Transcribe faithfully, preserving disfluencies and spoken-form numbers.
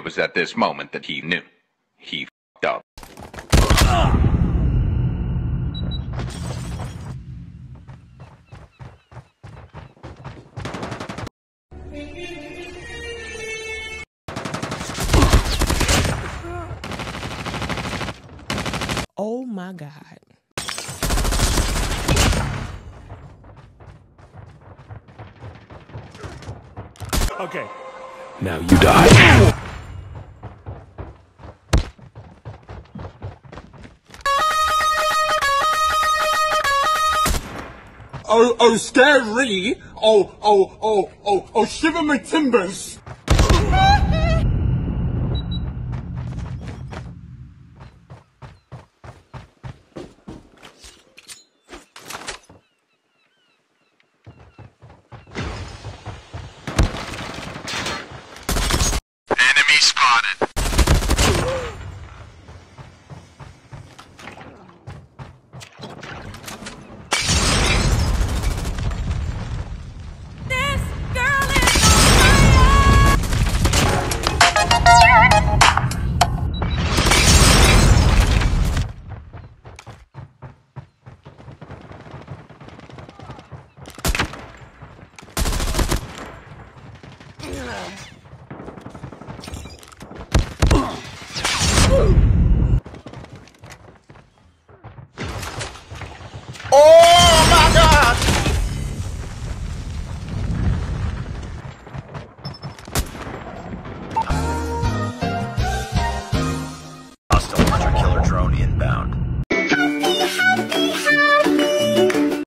was at this moment that he knew. He f***ed up. Oh my God. Okay. Now you die. Oh, oh, scary! Oh, oh, oh, oh, oh, shiver my timbers! Enemy spotted. This girl is on Oh my God! Hostile hunter killer drone inbound.